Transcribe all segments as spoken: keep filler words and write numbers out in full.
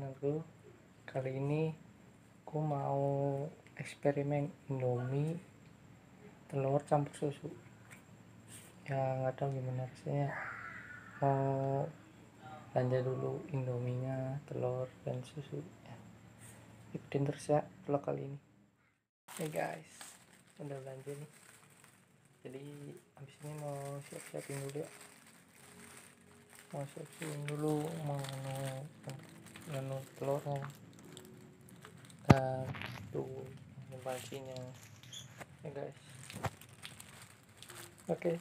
channelku. Kali ini aku mau eksperimen Indomie telur campur susu. Ya nggak tahu gimana rasanya. Mau belanja dulu Indominya, telur dan susu. Ya, ikutin terus ya vlog kali ini. Hey guys, udah belanja nih. Jadi habis ini mau siap-siapin dulu ya. Mau siapin dulu mau menu telurnya dan tuh pancinya ya guys. Oke okay.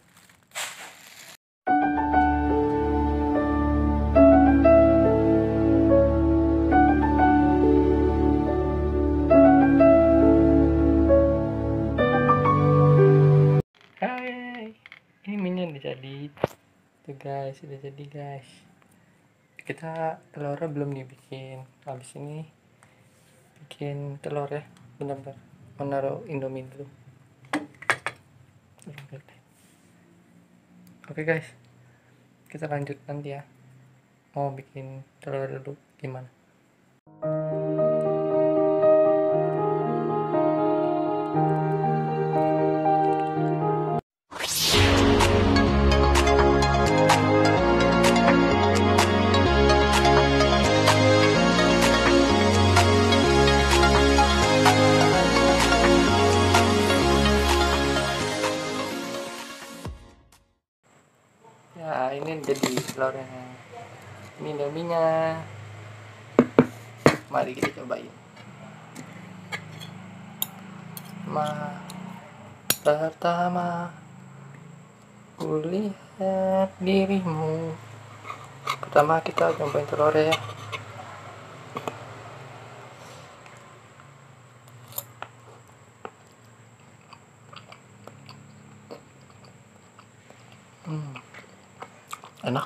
Hai, ini minion udah jadi tuh guys, udah jadi guys. Kita telurnya belum dibikin, habis ini bikin telur ya. Benar-benar menaruh Indomie dulu. Oke guys, kita lanjut nanti ya. Mau bikin telur dulu gimana? Ya ini jadi telurnya, ini Indominya. Mari kita cobain. Ma pertama kulihat dirimu. Pertama kita cobain telur ya. Hmm. Enak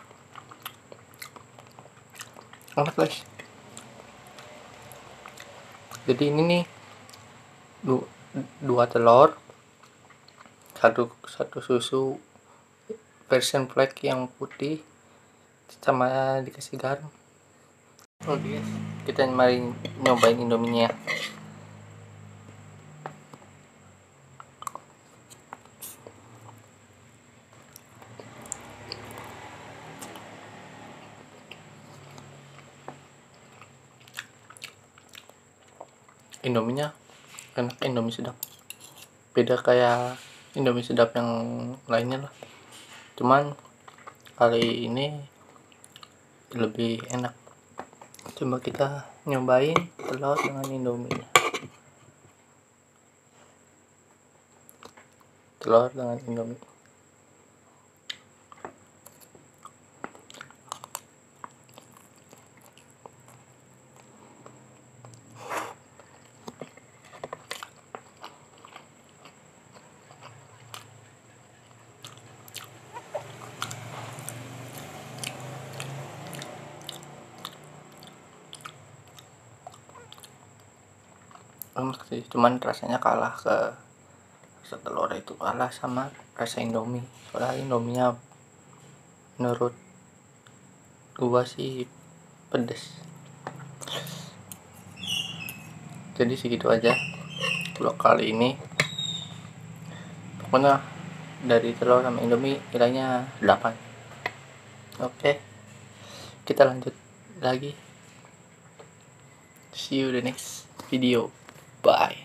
enak guys. Jadi ini nih du dua telur, satu satu susu version black yang putih, sama dikasih garam. Oke guys, kita mari nyobain Indominya. Indominya enak, Indomie sedap, beda kayak Indomie sedap yang lainnya lah, cuman kali ini lebih enak. Coba kita nyobain telur dengan Indomie, telur dengan Indomie. Enak sih, cuman rasanya kalah ke rasa telur, itu kalah sama rasa Indomie. Soalnya Indominya menurut gua sih pedes. Jadi segitu aja vlog kali ini. Pokoknya dari telur sama Indomie nilainya delapan. Oke, kita lanjut lagi. See you the next video. Bye.